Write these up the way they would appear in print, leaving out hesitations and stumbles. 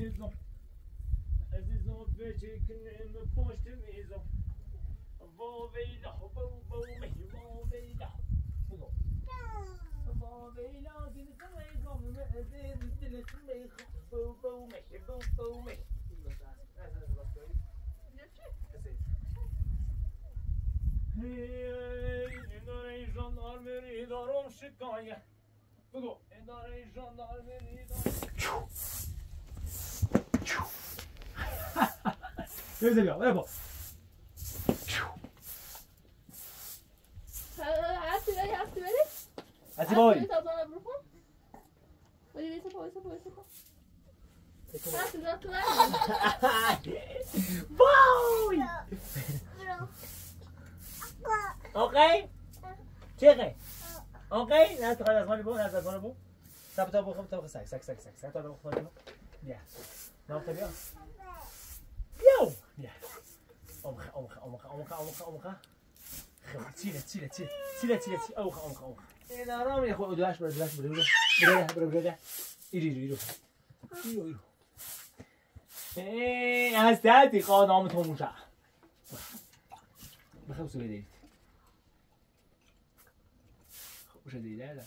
عزیزم عزیزم بچکنم پشت میزم با ویلا با ویلا بگو با ویلا دلتم میخوام عزیز دلتم میخوام با اداره ژاندارمری دارم شکایت بگو اداره ژاندارمری دارم بیا بیا بیا هستی بری هستی بایی بای اوکی چه اوکی نه تو از مال بو نه از مال بو تا بخوام تا سگ تا بخوام بیا نه تا بیا بیا امخ تیله امخ این آرام یه خود دوش بره ایرو هستی خواه نام تو موشه بخواه سوله دیدید خوشه دیده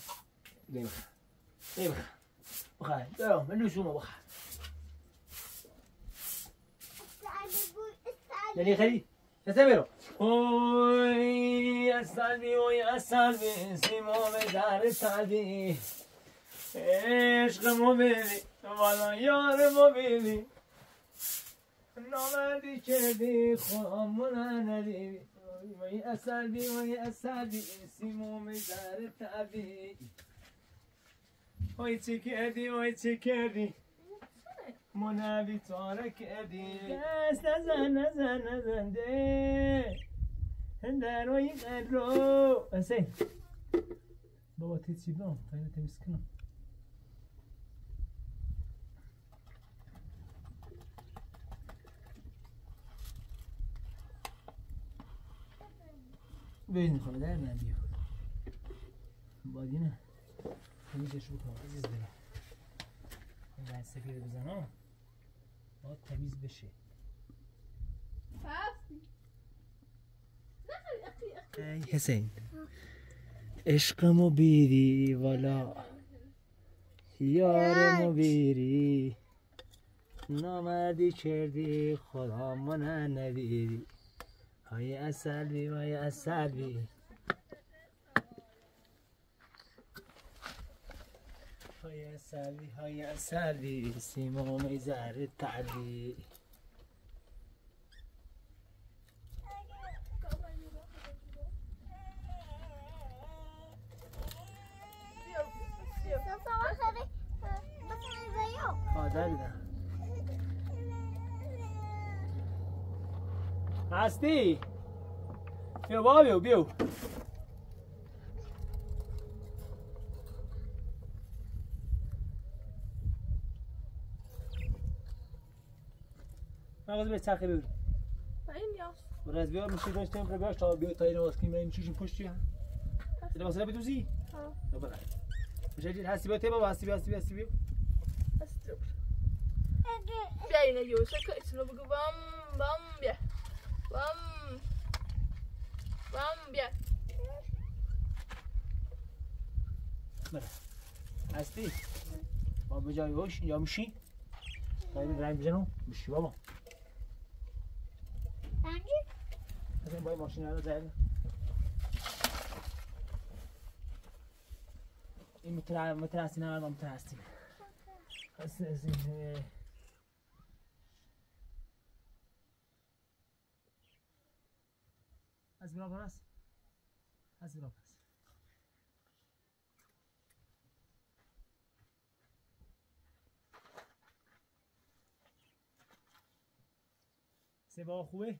بخواه برام من نوشومه بخواه یعنی خیلی نسته برو اوی اصلبی سیمام در سلبی عشق مو بیلی والا یار مو بیلی نامردی کردی خواهمون ندیدی وی اصلبی سیمام در سلبی وی چه کردی منابی تاره کردی دست نزن ده دروی قدرو حسین بابا تیچی بام تایید تمیز کنم ببین خواهد در من بیا بادی نه تمیزش بکنم عزیز دارم این لحظه سفیر بزنم باید تمیز بشه ای حسین عشقمو بیری والا یارمو بیری نامردی کردی خدا من ندیدی های اصلبی های اصلبی سیمام زهر تعبی هستی؟ بیا بابا بیا مغازه به چرخه ببین این بیاست برای از بیار میشه داشتیم برای بیارش تا بیار تا این واسه که این چیزی پشتی هم این واسه بدوزی؟ ها بله مشاهدید هستی بیا بابا هستی بیا بیا اینه یوشه که اسمو بگو بام بیا بام بیا بله هستی؟ با به جای باش یا میشی؟ باید رنگ بزنم میشی بابا رنگی؟ از باید ماشین رو زده این مترستی نه ما مترستی از برابر است از برابر است سبا خوبه؟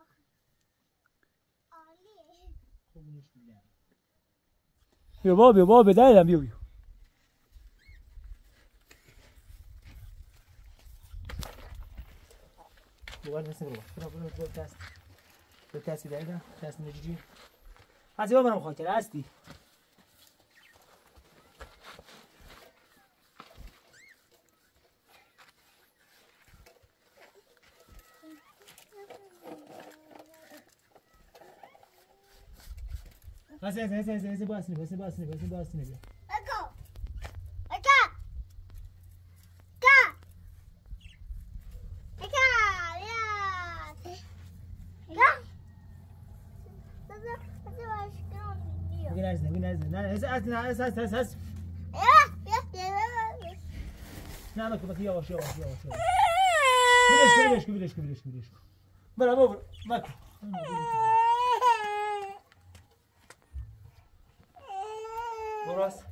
عالی خوبونش میگم بیا بابا بدایدم بیا بوال بس برو تست به تستی دایدم تست نجیجی هستی بابا برم خاطر هستی هسه باسني بیا. بگی نرزنه. نه هست. نه بکی یواش. بیلش کن. برو. مکن. براس.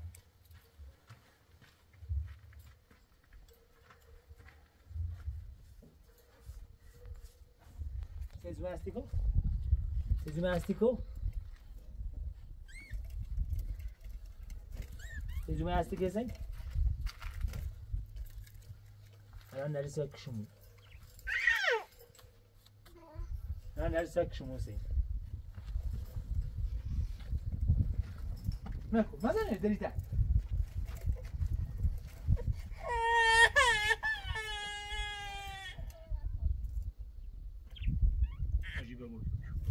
Sezme astico. sen. الان نرسه کشمو سین. نکن مزنه دریتا. عجیبه بود.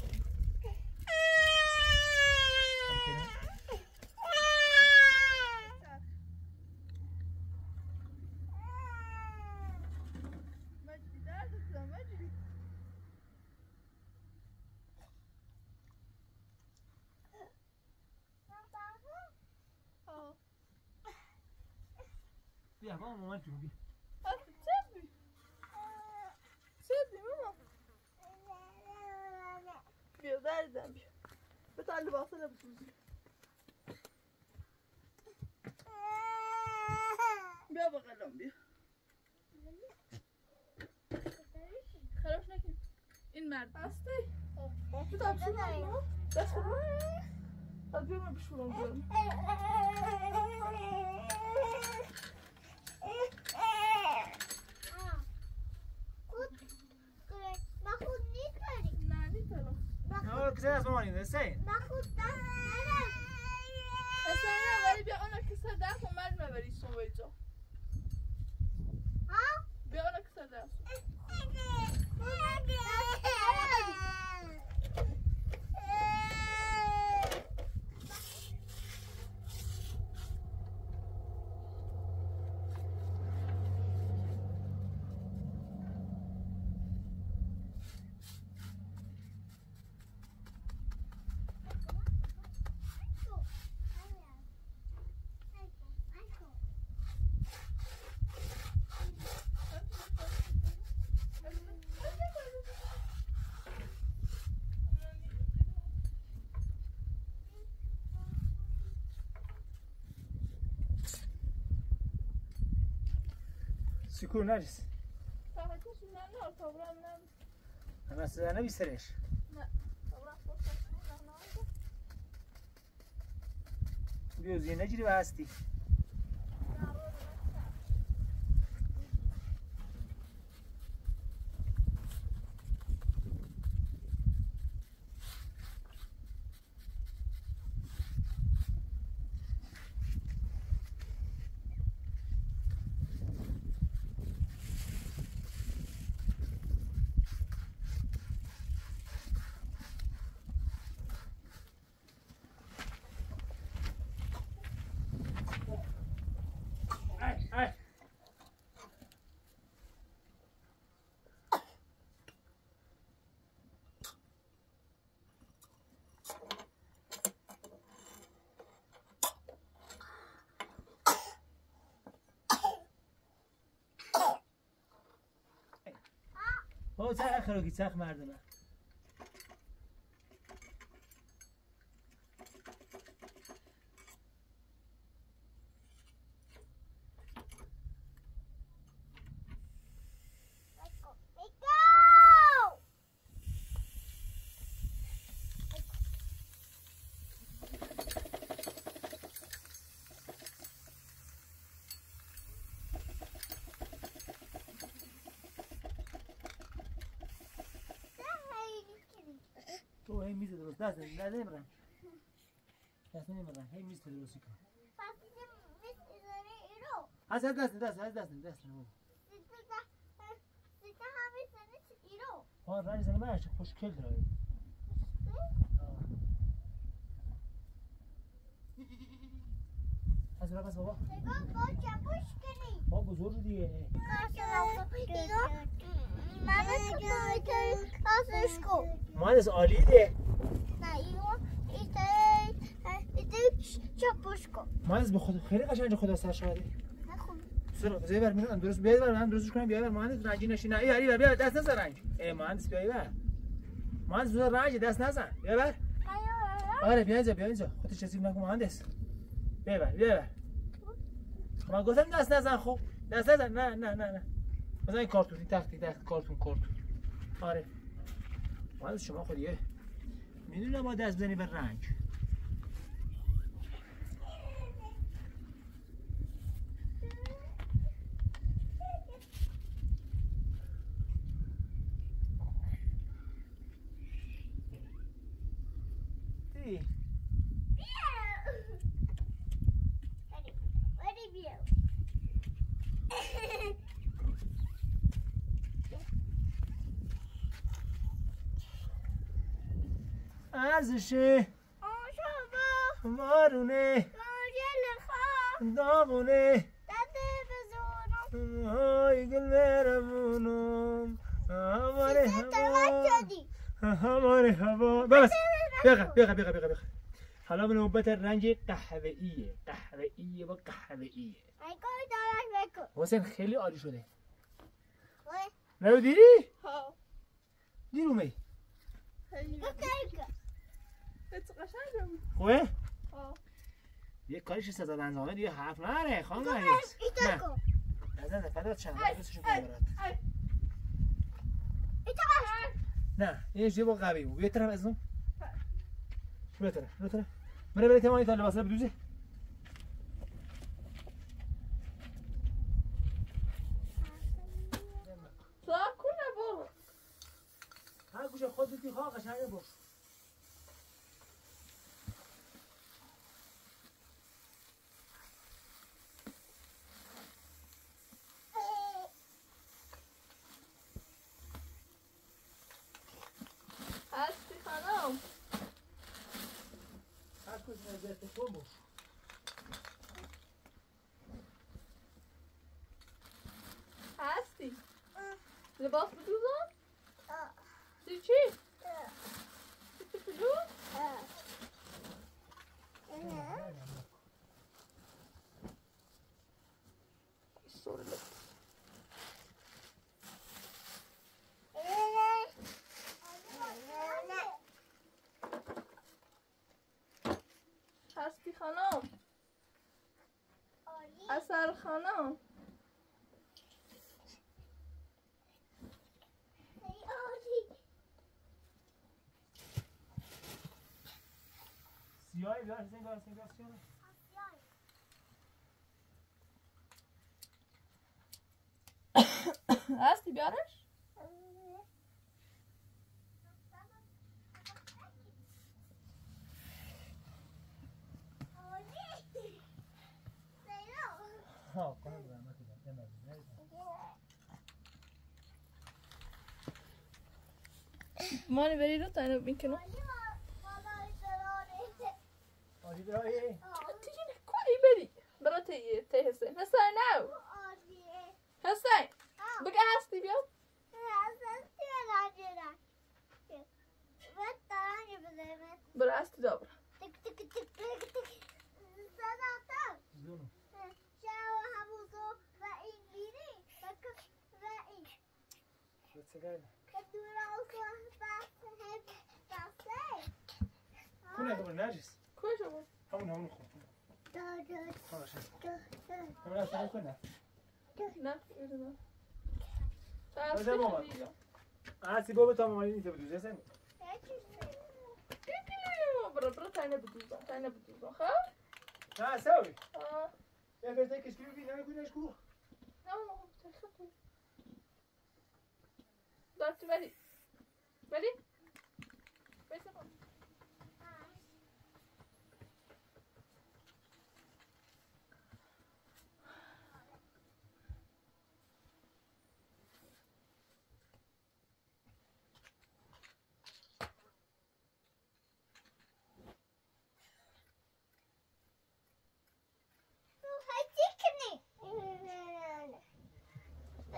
بیا با مامان تو بیا. سیبی ماما. بیا دردم بیا. بتا لباسه لبسوزی. بیا بغلم بیا. خرابش نکن. این مرد هستی؟ بتا بشورم دست کنم. از بیا من بشورم کنم. کسی از مامانی دسته؟ ولی بیا اونا کسر درس اومد مبری سوی جا. بیا اونا کسر درس. سکور نریس. فقط کسی نه تابرم نه. همه سزنه بیسترش. نه تابرم خود نه. بیوزی نجیری و هستی. او چه خروگی چخ مردمه. تو هی میز درست دست نمیبرم. هی میز درستی کن. از دست نمو. رانی زنی برش خوشکل داره. پس برو پس بابا با چپوش کنی با بزرگ دیگه من کاسش کن مهندس عالی ده نه ایده چپوش کن مهندس به خود خیلی قشنگ خدا سر شده نخون سر بذار بر میرم درست بیاد بر من درستش کنم بیاد مهندس رنجی نشین نه ای بیا دست نزن رنج ای مهندس بیا بر مهندس زود رنج دست نزن بیا بر آره بیا اینجا خودت چسیب نکن مهندس بیا بر من گفتم دست نزن خب دست نزن نه مثلا این کارتون این تخت کارتون آره مهندس شما خودیه میدونم ما دست بزنی بر رنگ ارزشه مارونه داغونه های گل مهربونم هماره هوا بس بقى حالا به نوبت رنج قهوه‌ایه با قهوه‌ایه حسین خیلی عالی شده نرو دیری؟ دیرو می خوبه؟ یه کاریش سزا انجامه دیگه حرف نره خانم نرگس نزن فدات چند بسشو ببرد نه این جیبو قوی بود بیا طرف از اون بیا طرف بره تمام تا لباسا بدوزه کنه بابا هر گوشه خودتی خواه قشنگه باش هستی خانم هر کسی نظر تکون باش هستی لباس بدوزم؟ چی؟ چی بدوز؟ هستی خانم اثر خانم سیاهی بیار سیاه هستی بیارش؟ ها کنم زحمت مانی بری رو تاینو میکنم آجی برای تیجی نکنی بری برا تی حسین حسین نو حسین بگه هستی بیاد برا هستی دابر کنه همون نجس کجا بود؟ همون خوب همون اصلا کنه نه ایرنا کجا بابا هستی بابا تا مالی نیسته بدوزه سمی برا تاینه بدوزم خب؟ نه سوی یه فرسته کشکی ببین نمیکنیش کو نه خب دارتی بری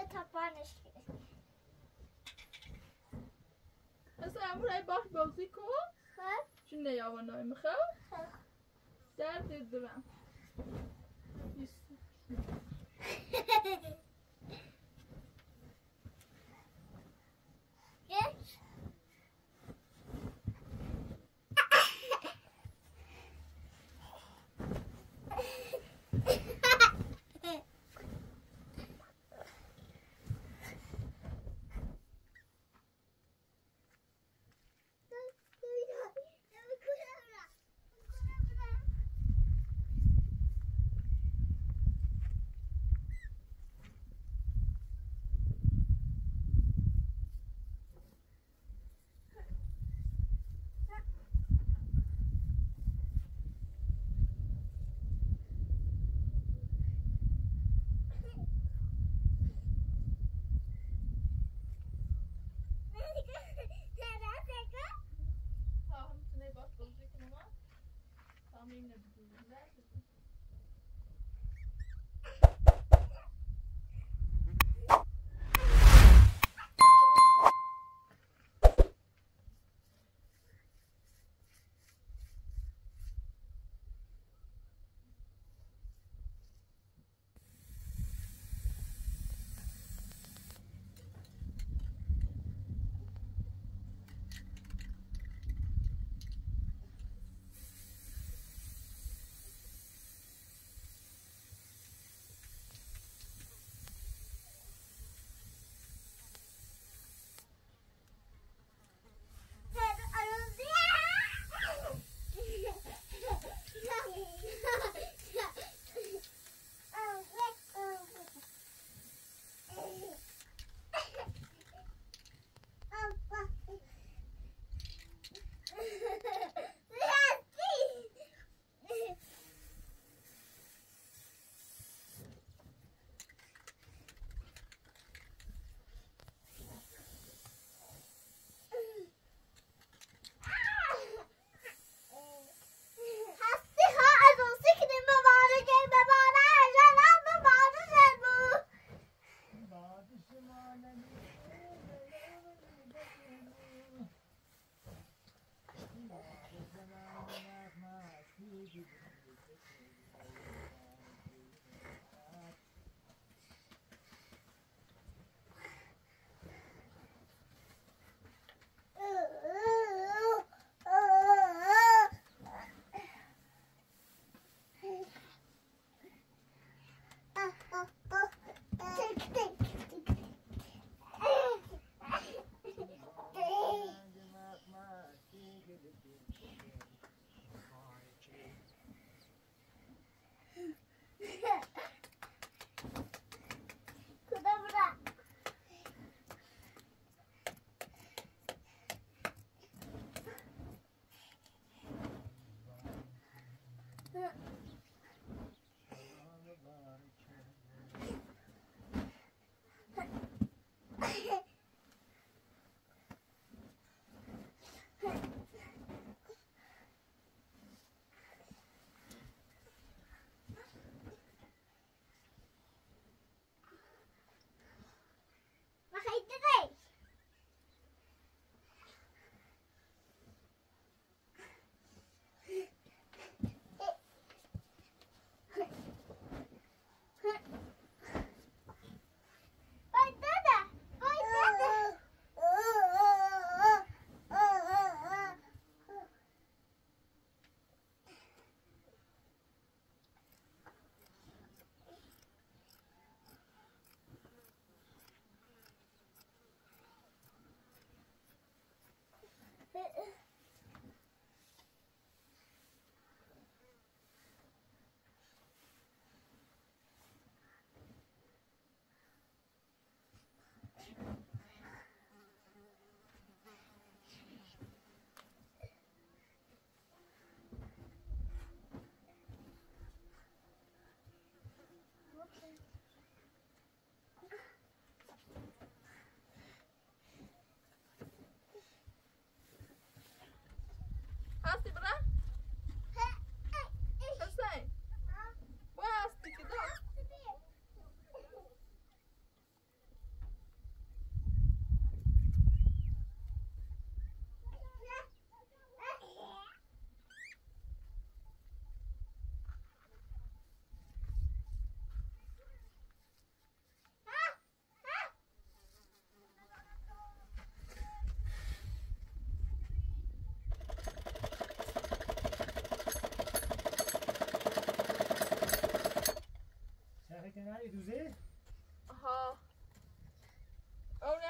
تپانش مثلا امروز باش بازی کن چون نیاوانای میخواه در دید دارم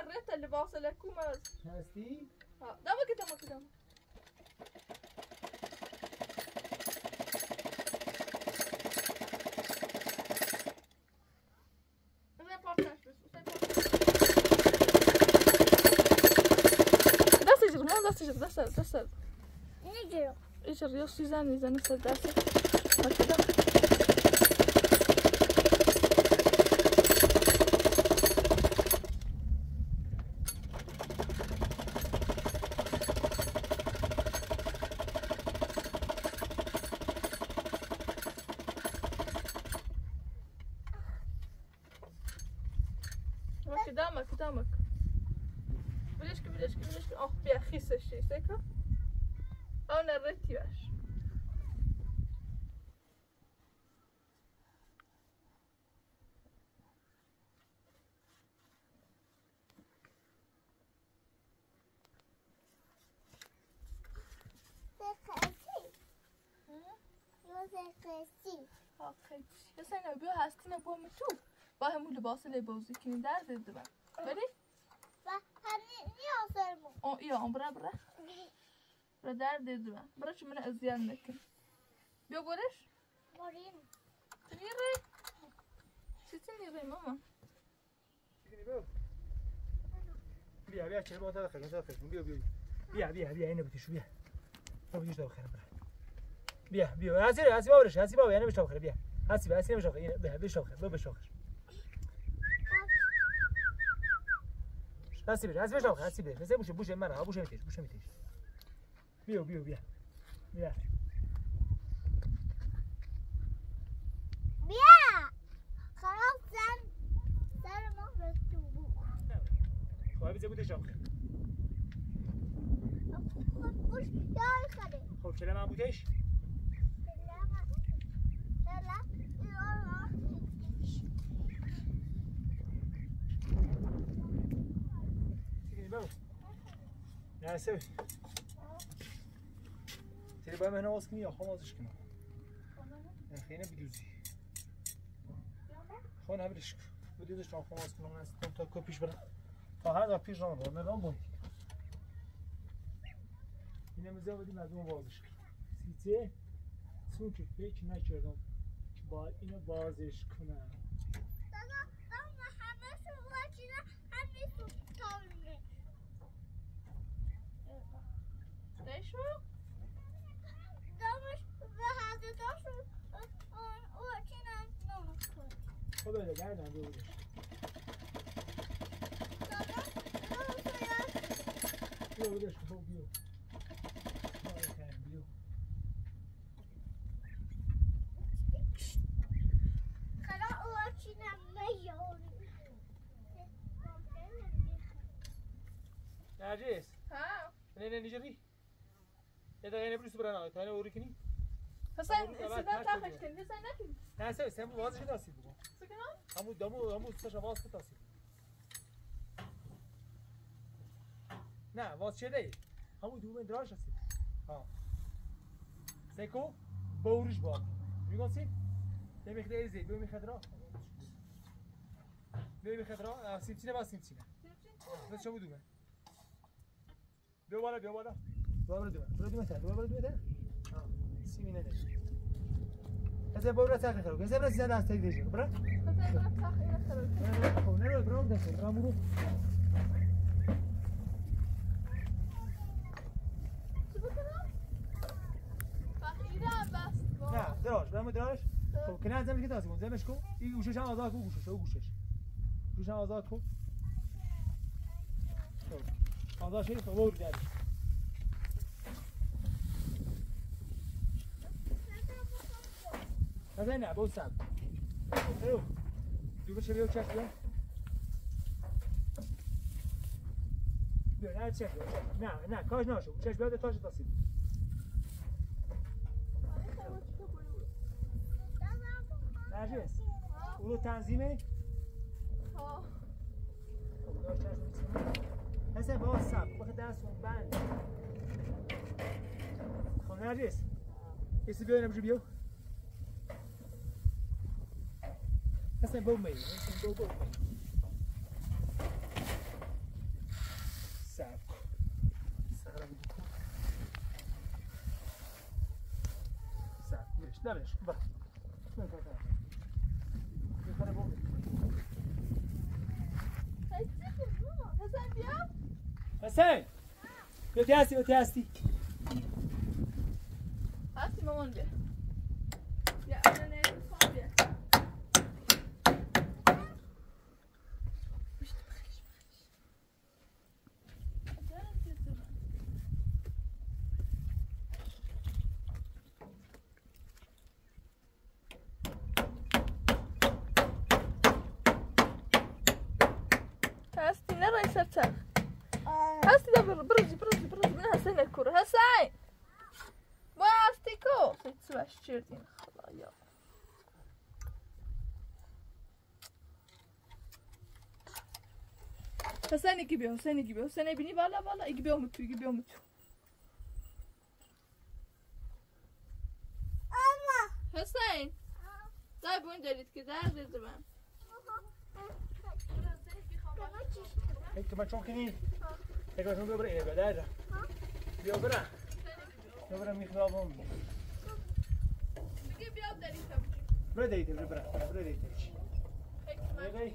الريت اللي باصل كوماز هستی؟ دامك دستر نجرو اجر يا سوزان اذا نفس الداسة هكذا قدامك بليشك بيا خيس الشي سيكا او نريتي باش اوكي بس انا بيو هستينا بو متو باهم لباس اللي بوزي كني در دبا بری همین نیازمون او یا برا در دبا برا چه من ازیان نکن بیا برش بریم نیره چی نیره ماما بیا چه با تا داخل بیا اینو بتیشو بیا بتیش داخل بیا هسی باورش اینو بش داخل بیا هسی نمیش داخل اینو بش داخل بش داخل هسی بش داخل هسی بوشه من بوشه میتیش بیا خلاص سر ما به تو خب بیزه بودش داخل بوش یای خده خب کلم هم بودش نه سوی تری باید مهنه باز کنی یا خواه بازش کنم خیلی بدوزی خواه نبیرش کن بدوزش تا خواه باز کنم نستم تا که پیش برم تا هر دا پیش رام برم نرام بایید اینه مزه بودیم از اون بازش کنم سیچه چون که فکر نکردم که باید اینو بازش کنم شو؟ دامش به هر دوشون او چنان نمی‌کنه. خب بله گردم بودش. بیا بودش خب بیا. بیا. خلا او چنان میاد. نرجس. ها. نه نیجری. یه دقیقه نبریس برای تا نه اوری کنی. حسین سیدن تاخش کن حسین نکن. نه سه وازش داستی بگو. سکنم؟ همون سه واز کن داستی. نه واز چه دی؟ همون دوم دراش هستی. ها. سکو باورش باد. میگوسی؟ نمیخواد ایزی بیو میخواد را. بیو میخواد را. سیمچینه با سیمچینه. بس چه بودومه؟ بیو بالا. برو دومه تا. سیمینه ده. هزار باور تاخیر خراب. هزار برای زیاد دستی دیجی. برو. هزار تاخیر خراب. خب نه برو دستی. برو. چی بکنم؟ تاخیره بس. نه دراش. خب کنه زمین که دستی کن. زمینش کو. این گوشش هم آزاد کو گوشش. گوشش هم آزاد کو. آزاد شدی خب باور داری. نه باز سب. دوباره چه بیو چک بیو. بیا نه چک. نه کاش نشو. چش بیاد تاش داسید. نرجس. اولو تنظیمه. ها. حسن باز سب. بخه دستون بند. خب نرجس. کسی بیو نمیشه بیو. حسن بو می. دبرش بر حسین بیا حسین بیا هستی هستی مامان بیا بیا اون نمیخوام بیا هستی نرای سرچر هستی دا برزی من حسین اکوره حسین با هستی کو سیت سوش چردین خدایا حسین اگه بیا حسین بینی بالا اگه بیا متو حسین دای بون دارید که در دیده من هيك ما تشوكني هيك ما تشوكني برا بداية بيا برا ميخرابهم بگی بیا داری برا ديتي برا ديتي هيك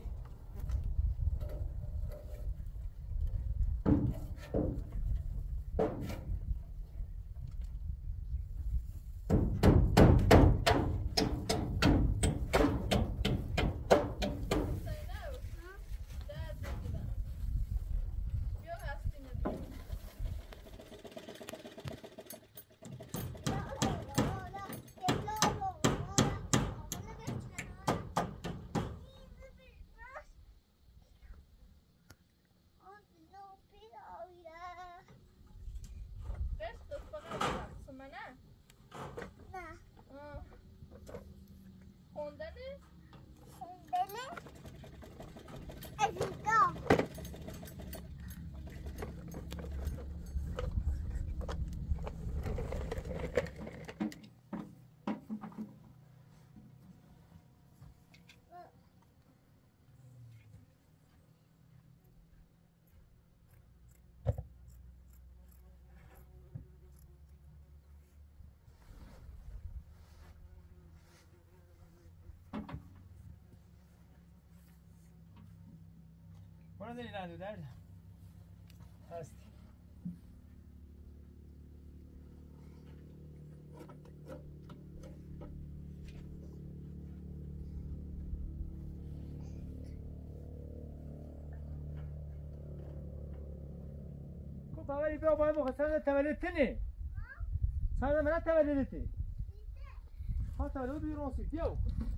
وانا داري لاندو درد هستي كو باوري بيو باي مو خسانه تولدتني ساده من تولدتي ها تولد بيرون سيتيو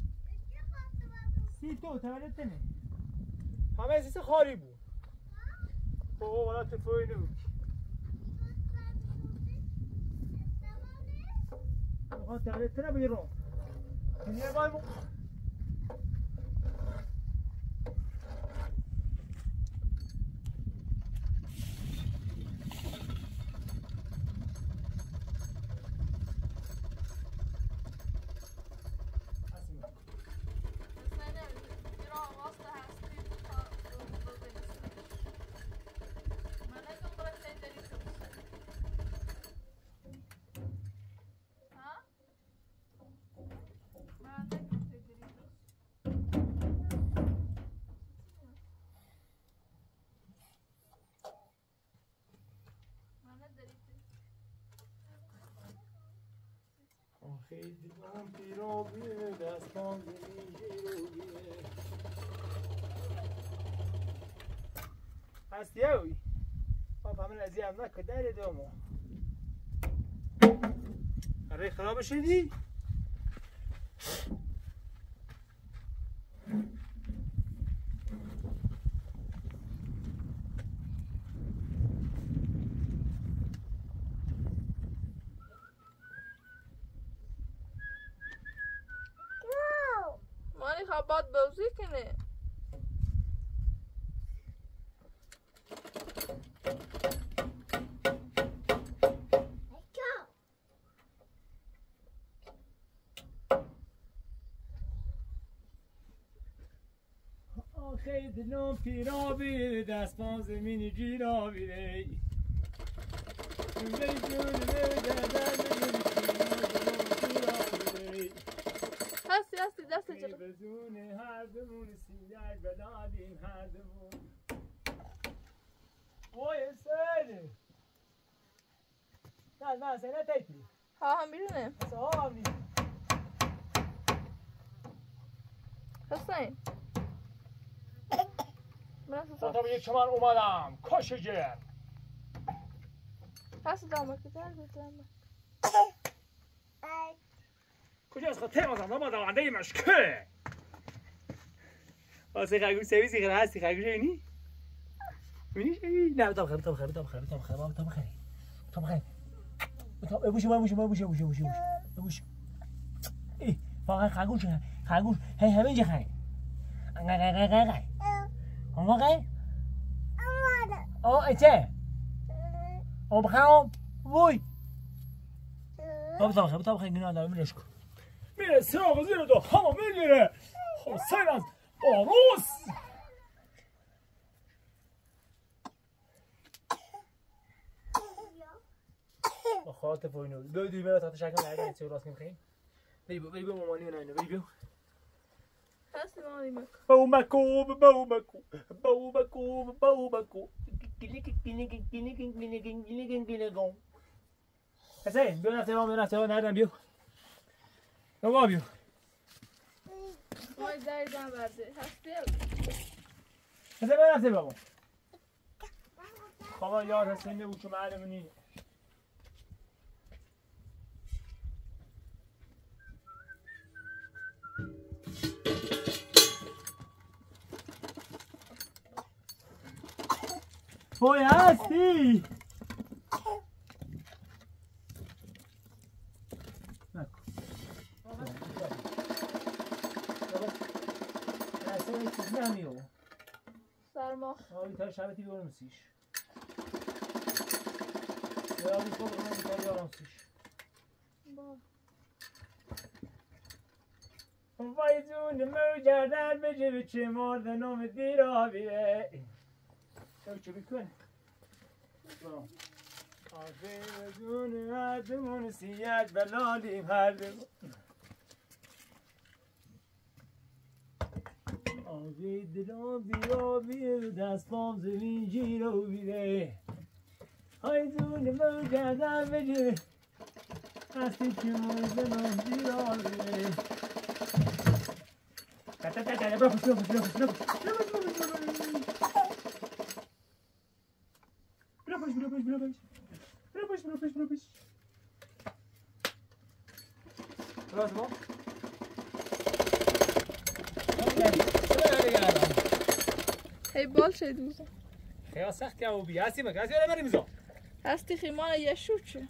سيتو تولدتني همه اساس خاری بود اوه ولا تفوی نبود آقا تولدتنه بیرون دنیا بای مو خیلی اون پیروگی دستان زمینی هستی اوی باب همین ازی هم نکه داره دومو اره خراب شدی؟ باید بازی کنه آخه دلم پیرابی دست پا زمینی گیرابی ری جونه جونه دردن پیرابی ری دست جلو بدون هر دمون سیاه بدادیم هر دمون وای سر نه سر نتیجی ها هم بیرونه ها می حسین تا به یک چمن اومدم کاش جر هست دامه که درد دامه کجا از خاطر مازم ما دوانده مشکه واسه خرگوش سویسی خیلی هستی خرگوش اینی؟ بینیش؟ نه بتام خیلی بوش فقط خرگوش همه اینجا خیلی ایچه بخوام وای بتام خیلی گناه دارم میرش کن میره سراغ زیر دو همه میگیره حسین از باروس با خاطر پوینو دو دیمه تا شکم نگه چه راست میخوای بری بو مامانی و نه بری بو هست مامانی باومکو حسین بیو نفته نردم بیو بیو مای دردم برده هستی حسین بیو نفته بابا خواه یاد حسین نبود که معلمونی وای هستی سرما تا شبتی بیارمسیش بیارم صبح بیارمسیش وای جون موجردن بجه به چه مرد نام دیرا بیره چه بکن آفه بدون هردمون سیاد بلالیم هردمون آفه دلان بیرا بیره دست بام زمین جیرو بیره های جون موجردن بجه هستی که مرد نام دیرا بیره هی بال شد میزه خیلی سخت که بی هستی مگه هستی ولی بریم زا هستی خیمان یه شو چه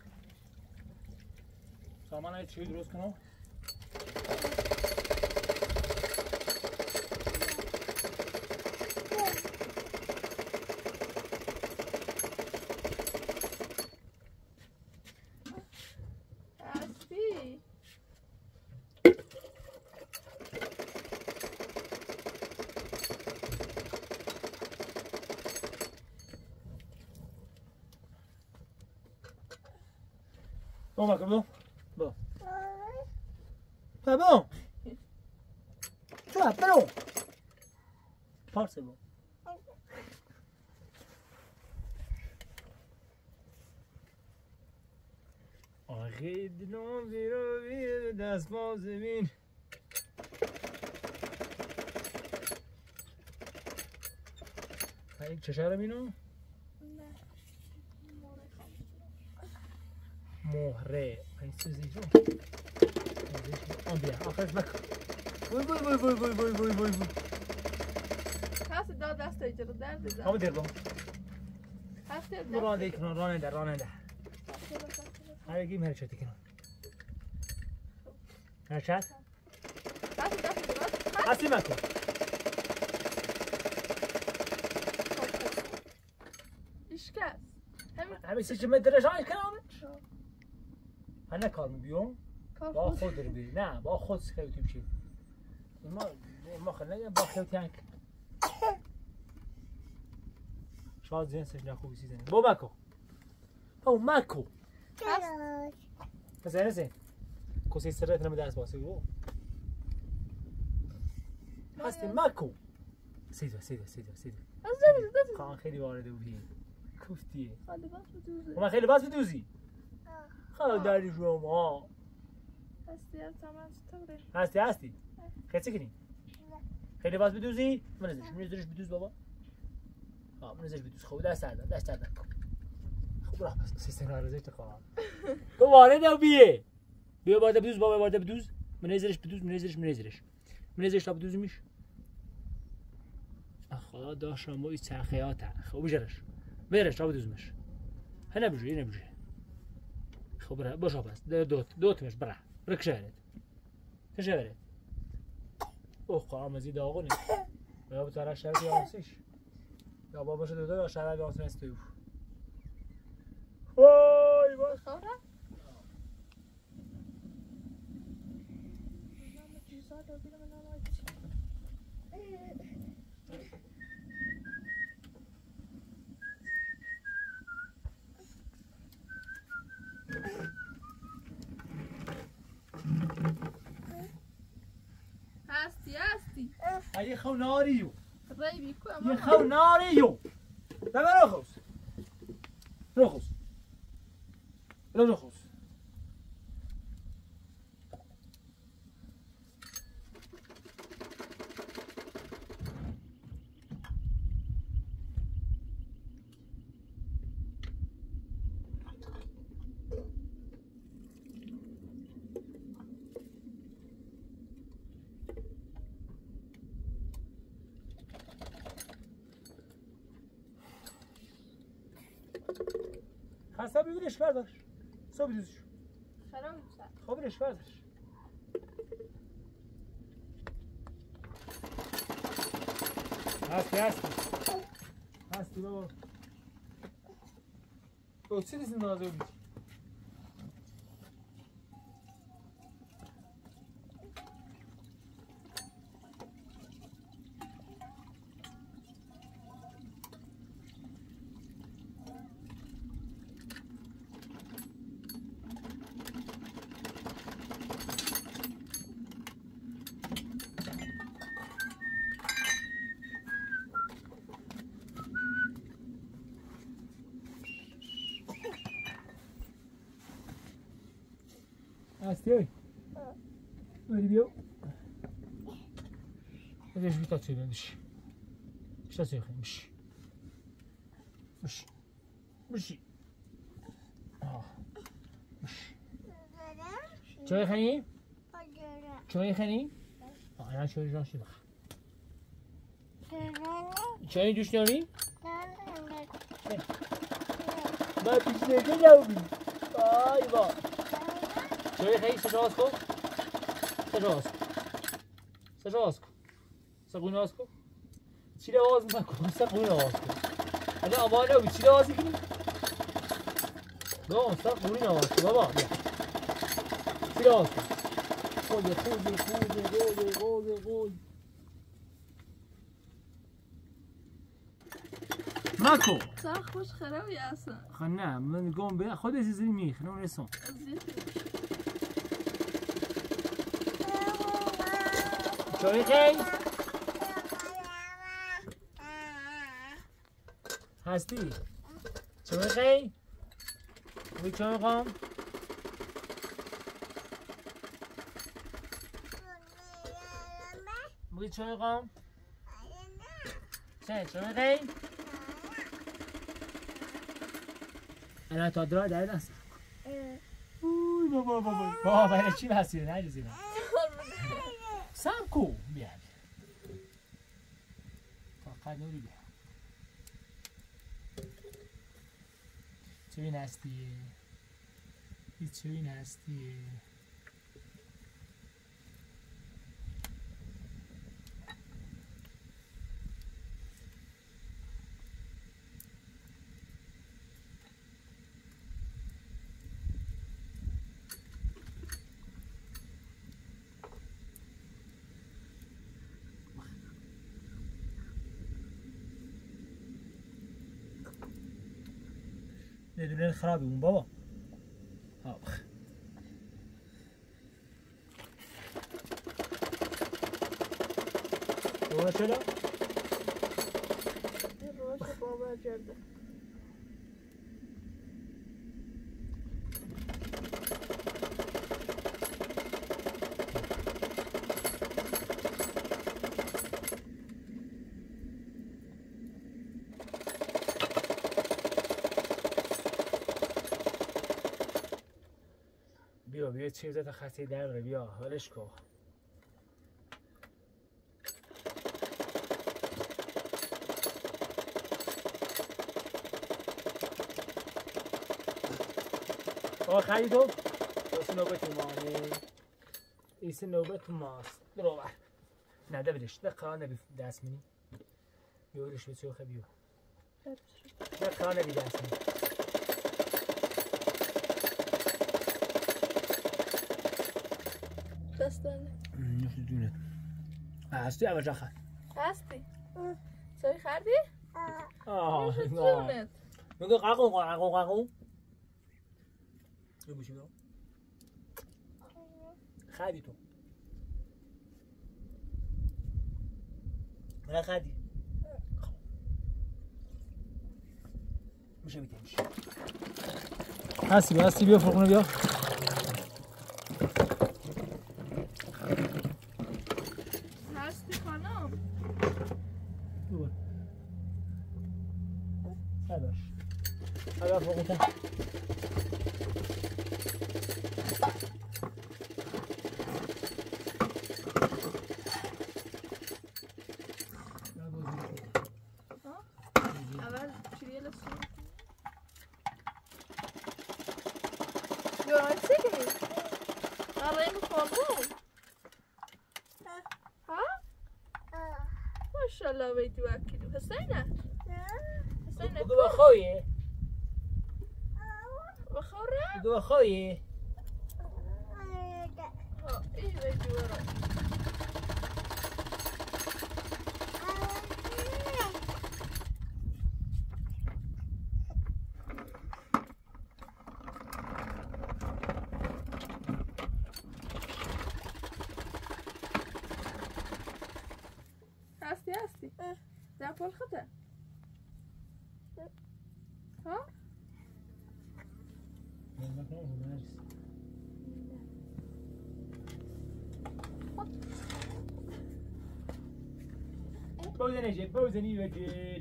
سامان های چی درست کنم هستی Bon, bah, comme ça. Bon. Pas bon. Tu vois, pas long. Parle, c'est bon. Arrête de l'environner d'asphalt زمین. یک چشارم اینو؟ مهره این سوزی جو آن بیا آخرش بکن وای هستی داد دست ایجا رو درد زن همه دیر بام هستی دست رانده کنم راننده هر یکی مرچتی کنم مرچت هستی دست درست هستی مکن اشکست همه سیچه مدرشان کنم هنه کار میبیوم با خود رو بیر نه با خود سخیوتی بچی ما خیلی نگم با خیوتی هنگ شاید زنسش نخوبی سی زنه با مکو او مکو پس اینه کسی سرت نمی دست باسی برو هستی مکو سیدو از کان خیلی وارده بودی کوفتیه خالی بس بدوزه من خیلی بس بدوزی خیلی داری شما هستی از تمام ستوره هستی خیلی کنی خیلی بس بدوزی من نزدش بدوز بابا من نزدش بدوز خوب دست دردن خوب راه بس سیستم آرزش تخواه تو وارده بیه بیا وارده بدوز بابا وارده بدوز من نزدش بدوز من نزدش تا بدوزی میش خدا داشت ما این چرخیاته خب بجرش تا بدوزمش هنه بجوی خب برا باشه بس دوتمش برا کشه اوه قام زی داغونی یا به طرف شرط یانسیش یا باباش دوتا یا شرط یانسی نستوی وای باش خوره چیزا رو بیرم نمایید هستی یه خو ناریو رای بیکو اما یه خو ناریو ببر رخص خسته ببینش بردار صبح دوزش خراب میشه خب بیرش بردارش هستی بابا تو چی دیسی نازه بیش هستی اوی بری بیو ازش بیتا چه بندش بیشتا چه خیلی بشی چای خنی؟ چای خنی؟ نه چای جان شده چای دوست داری؟ من پیش نگه نبودی بای با چای خیلی سجاز کن سجاز کن سقون آز کن چی لواز نکن سقون آز کن اگه آمانه نبود چی لوازی کنی؟ نه سقون آز کن بابا بیا چی لواز کن قوزه ماکو صح خوش خرابی اصلا نه من قوم به خود از زیر میخ نه رسون چای خیلی هستی چای خیلی بی چای قام بی چای قام چای خیلی الان تا درای در دست اوی بابا برای چی بسیره نجوزی نه سم کو بیا فقط نوری بیا چوی نستیه هیچ چوی نستیه بدون خرابی اون بابا آخ چرا؟ این روش باور کرده. بیا چیز تا خسته در بره بیا حالش کن خریدو ایسه نوبت مانه ایسه نوبت ماست برو بر نده بدش دقیقا نبی دست منی بیورش به چوخه بیو دقیقا نبی دست منی دستانه نفس دونه هستی اول جاخه هستی سوی خردی؟ آه نفس دونت میگه قاقو بگوشی برو خدی تو من خدی میشه میتونیش هستی بیا فرقونه بیا هستی خانم بیا هداش هدا فرقونه ماشاءالله ويدي واكلوا حسينة حسينة بقوا خويه بخورة بقوا خويه ايه ويدي ورا هستي ده فول خطأ ها بوزني وجل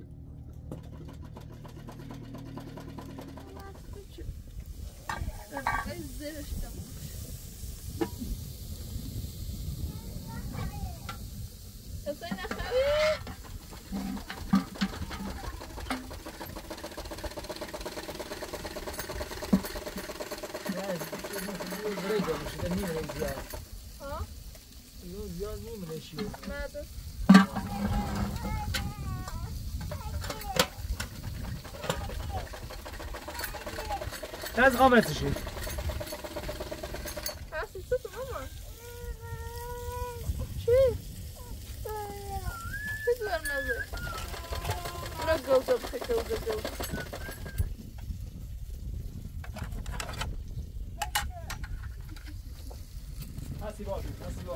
لازم قامت شيء هاسي صوت ماما شي تدور نزل رجع وزبخك وزبخك هاسي باقي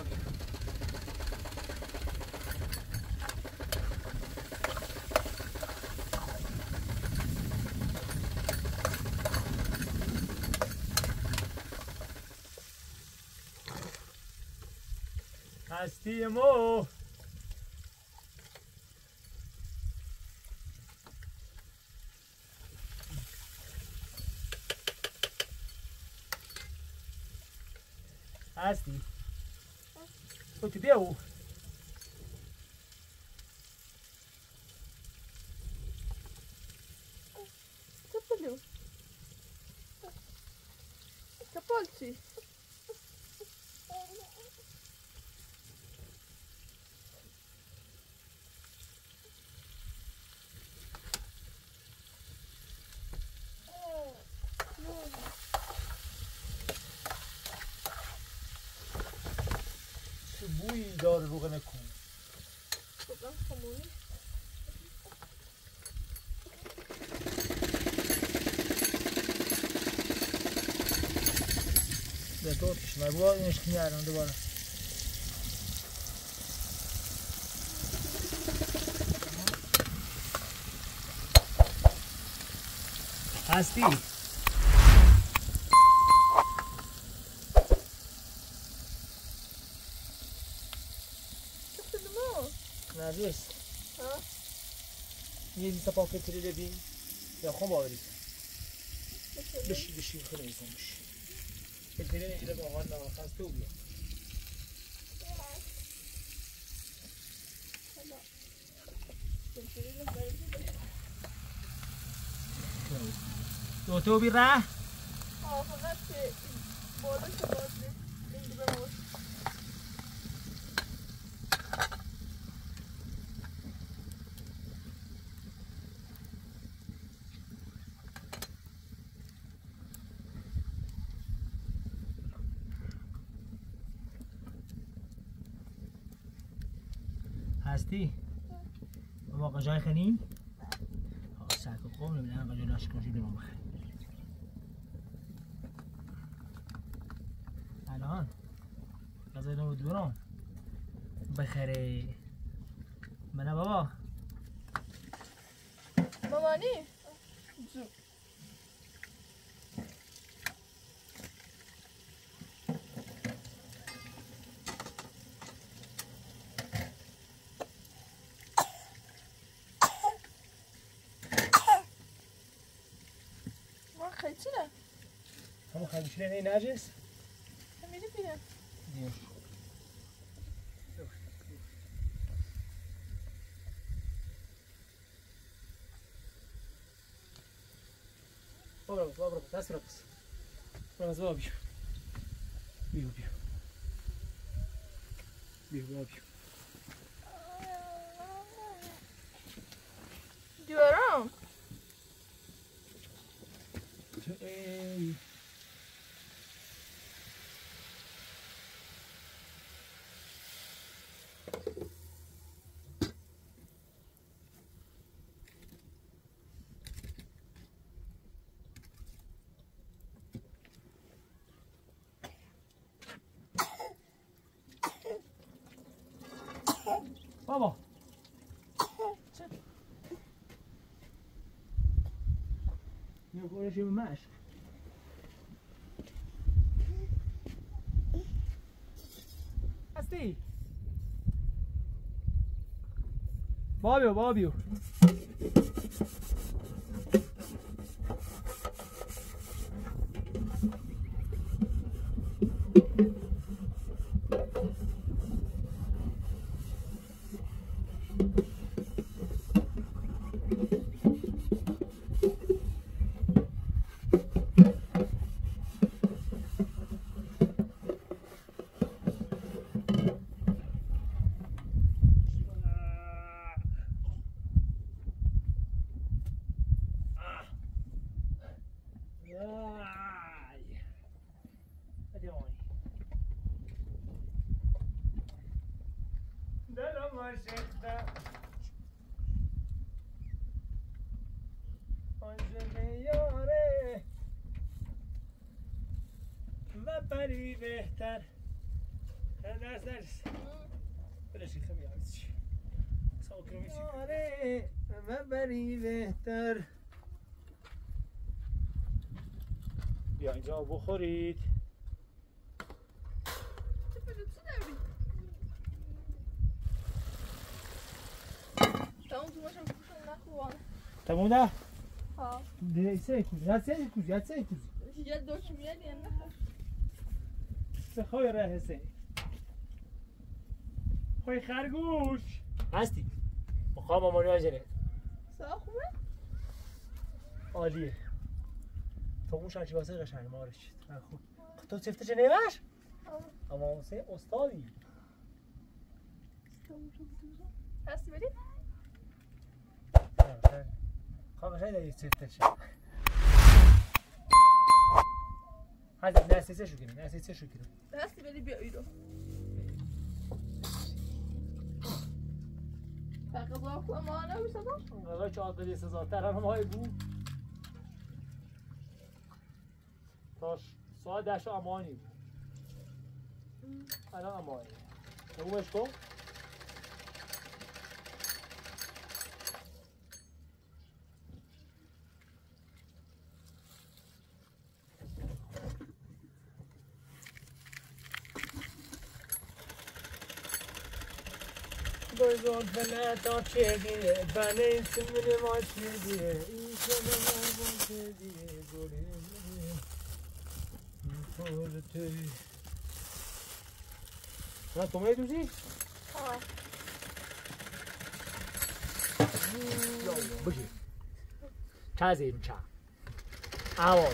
هستی مو هستی تو بیاو تفلو كابولتي بوی داره روغن کن روغن خمونی به تو پیش من بوی اینش میارم دوباره هستی؟ نرجس یه دیسا پاکت تری ببین یا خون باوری بشی خیلی میزن بشی بتری اینجا با آقا ناخسته و بیا تو بی ره؟ فقط که بالا که بازی این دیگه باشه هستی؟ ما قجای خنیم؟ سرک خوب نمیدونم قجای لاش کنشی دمام خیلی الان قجای نمو دورم بخره منه بابا مامانی جو خیچیه همون خیچیه نه نجس میری بیرون دیو برو دست رو بس برو از بابا بیو بابا بیو دیوارم ای بابا یه گوشش مشک هستی بابیو بری بهتر درس بلشی خیلی عوضی ساکر میشی آره و بری بهتر بیا اینجا بخورید تمونه؟ ها دیسه کوزی یاد سه کوزی یه دوش میاد یا نه خوی ره حسین خوی خرگوش هستی مخواه مامانی آجره سا خوبه؟ عالیه تو اون شنچی واسه قشنگ مارش خوب تو چفته چه نیمش؟ اما حسین استادی هستی برید؟ خواه قشنگ داری چفته شه هستی نسیسه شو گیرم هستی بری بیا ایرو فقط با ما نمیشه با؟ آقای چهار بری سزارتر هم های بود تا ساعت 10 امانی بود الان امانی نگومش کن زود فلتا چیه بنی سمن ما چیه این زمان ما چیه گوری پولتی نه تو میدونی؟ بگی چه زیم چه آواز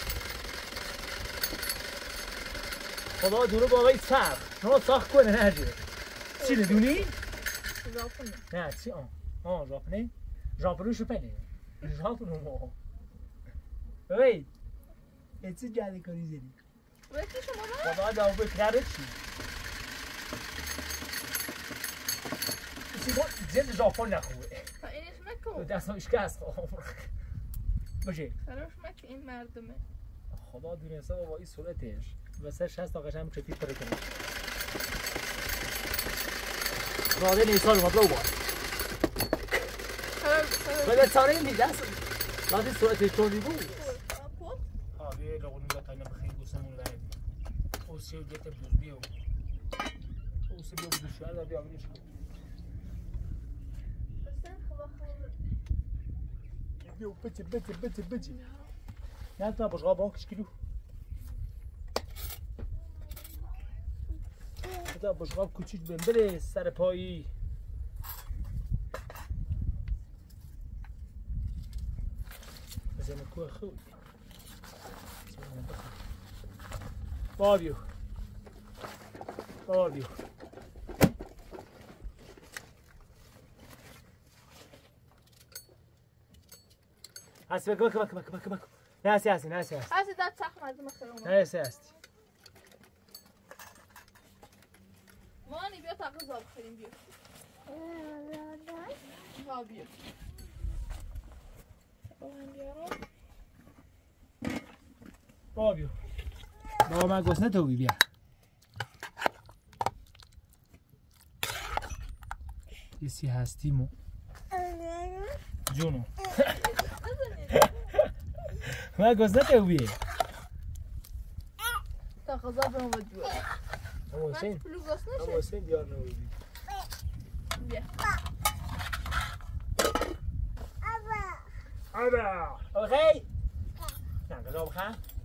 خدا دورو باقی صبر شما ساخت کنه نجه چی ندونی؟ ژاپنی نه چی ژاپنی؟ ژاپنی شپنی ژاپنی ما ببین چی جدی کنی زدی؟ بکی شما خدا داو بکره چی؟ چی با زد ژاپن نخوره اینش مکو دستم اشکست باشه سراش مک این مردمه خدا دونسته با این صورتش واسه 60 تا قشنگ چپی پره کنه راده نیسان رو برو بده تاره این دست راده صورتش طوری بود آبی لغونی دا تاینه بخیر گوسمون لعب اوسی و جت بزرگ بیو اوسی بیو بزرگشوار دا بیا بینیش کن بیو بچه نه تا باشقا بانکش کلو تا باشقا کوچیک بین بره سر پایی بزنه کوه خود بابیو هستی بک نه هستی هستی داد سخم از مخیرون نه هستی مانی بیا تا غذا بخوریم بیا ها بیا بابیو بابا من گسنه تو بیا یسی هستیمو جونو من گسنه تو بیا تا غذا برام بجوه حسین پلو گسنه حسین بیار نو بیا ابا اوکی نه غذا بخواه